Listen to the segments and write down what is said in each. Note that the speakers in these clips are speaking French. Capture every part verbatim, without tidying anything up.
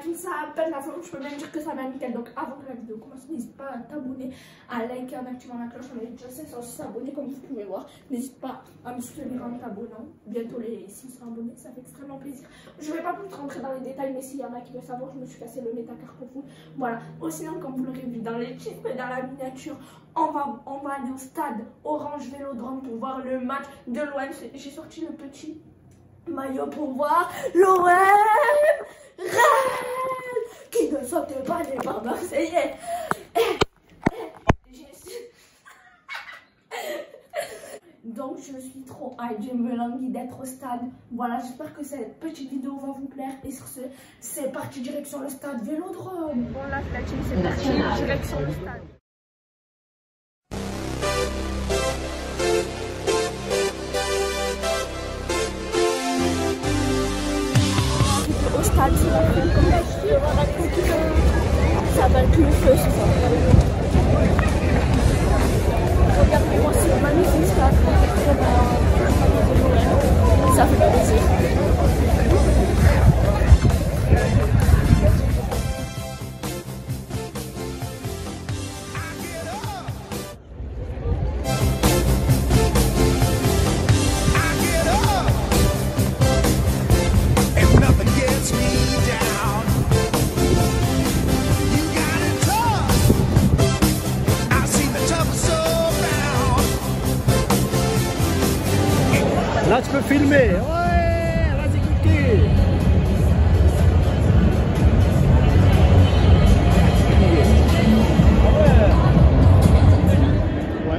tout ça, à peine la forme, je peux même dire que ça m'a nickel. Donc avant que la vidéo commence, n'hésite pas à t'abonner, à liker, en activant la cloche. On est déjà cinq cent s'abonner comme vous pouvez voir. N'hésite pas à me soutenir en t'abonnant. Bientôt les six cents abonnés, ça fait extrêmement plaisir. Je vais pas plus rentrer dans les détails, mais s'il y en a qui veulent savoir, je me suis cassé le métacarpofou. Voilà. Ou sinon, comme vous l'aurez vu dans les chiffres et dans la miniature, on va, on va aller au stade Orange Vélodrome pour voir le match de l'O M. J'ai sorti le petit maillot pour voir l'O M. Rennes qui ne saute pas des pas marseillais. Donc je suis trop hype, je me languis d'être au stade. Voilà, j'espère que cette petite vidéo va vous plaire. Et sur ce, c'est parti direction le stade Vélodrome. Bon là, la team, c'est parti direction le stade. Au stade, c'est la fin comme d'habitude. Ça va être le feu, c'est ça. Regardez-moi ce magnifique stade. Ça fait plaisir. Là, tu peux filmer. Ouais, vas-y, cliquez. Ouais.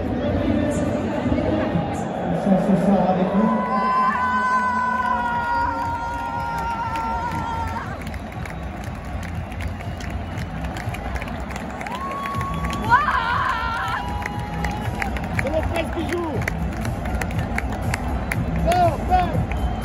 Ça, c'est ça avec nous. C'est le prince qui joue. Go, go.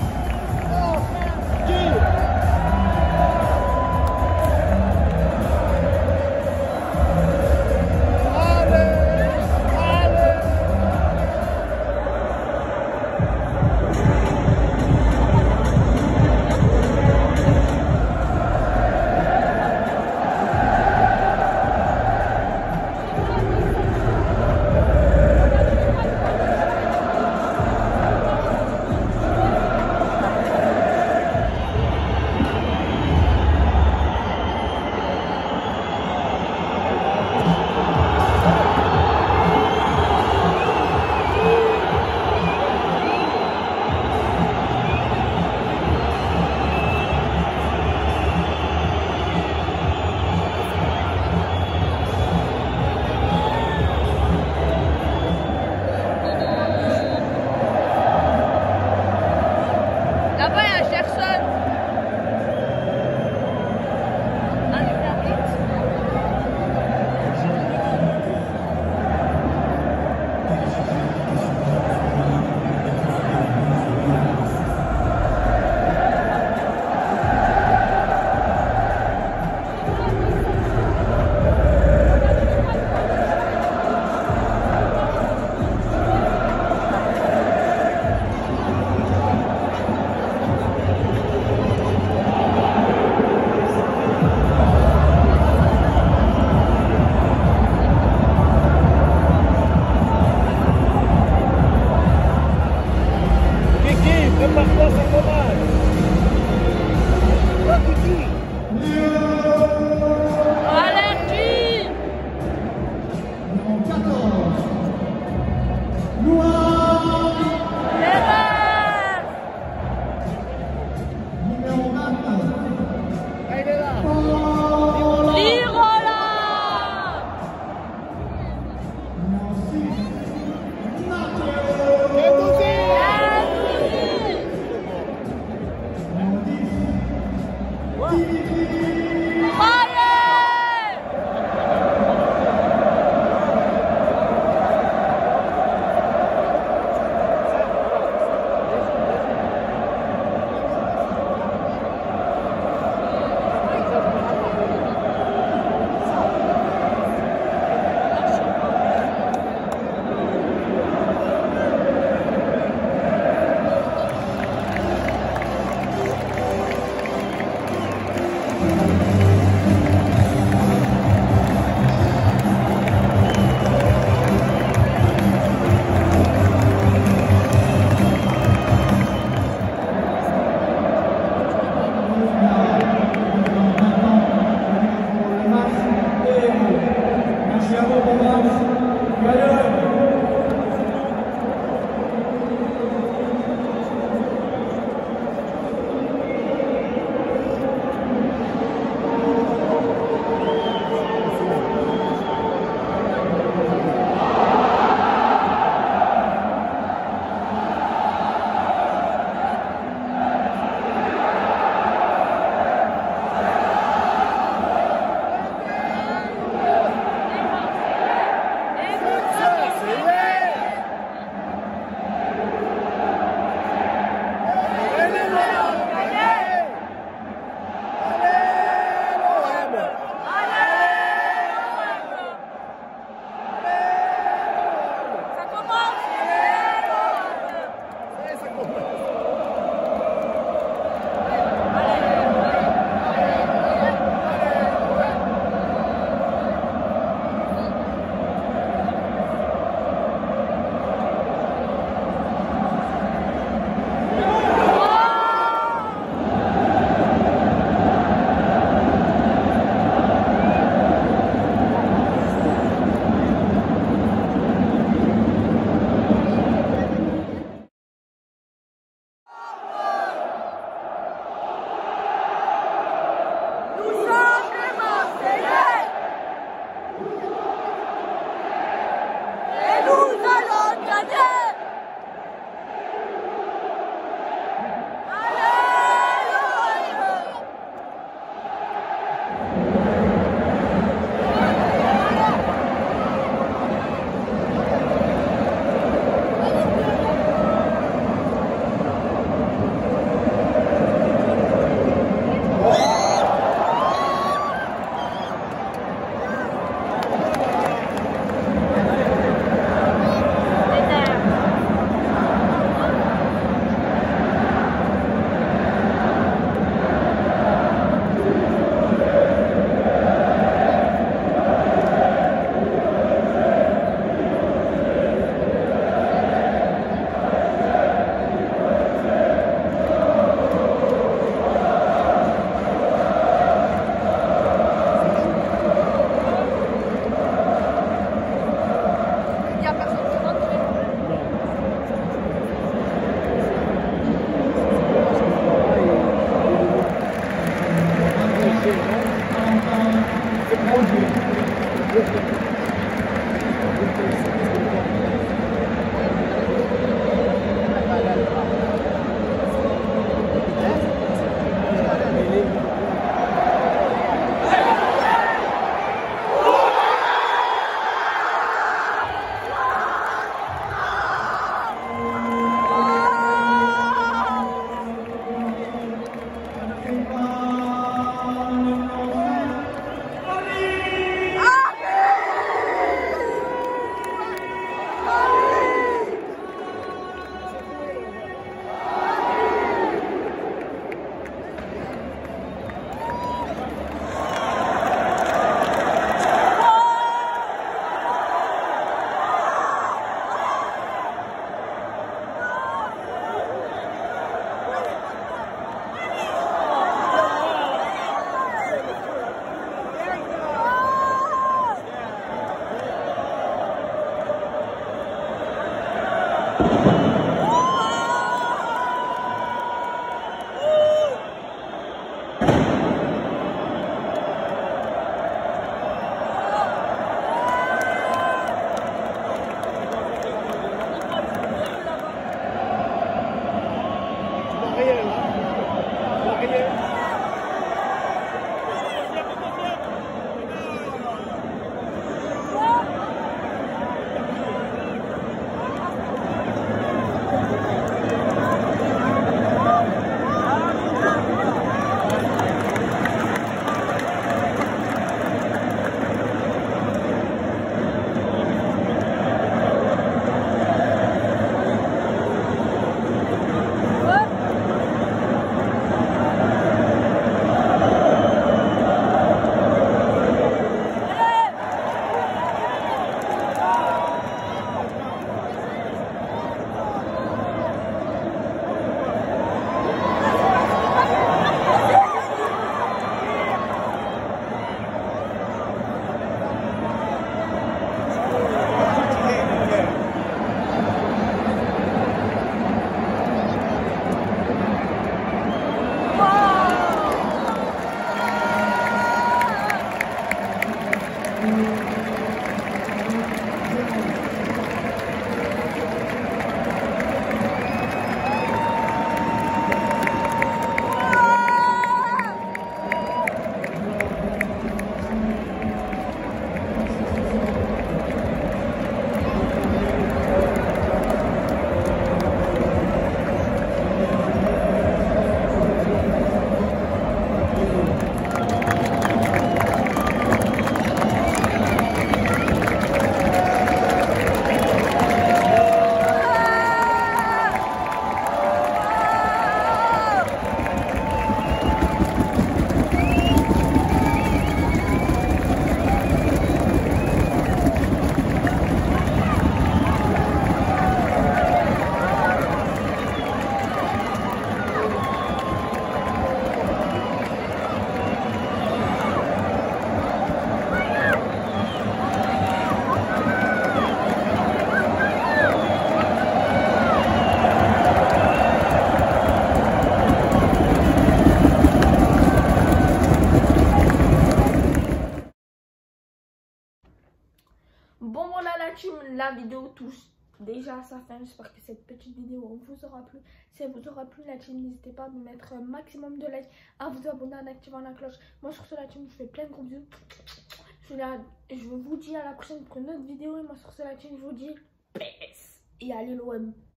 Bon voilà la team, la vidéo touche déjà à sa fin. J'espère que cette petite vidéo vous aura plu. Si elle vous aura plu la team, n'hésitez pas à me mettre un maximum de likes, à vous abonner en activant la cloche. Moi sur ce la team, je fais plein de gros bisous. Je, la, je vous dis à la prochaine pour une autre vidéo. Et moi sur ce la team, je vous dis peace et allez l'O M.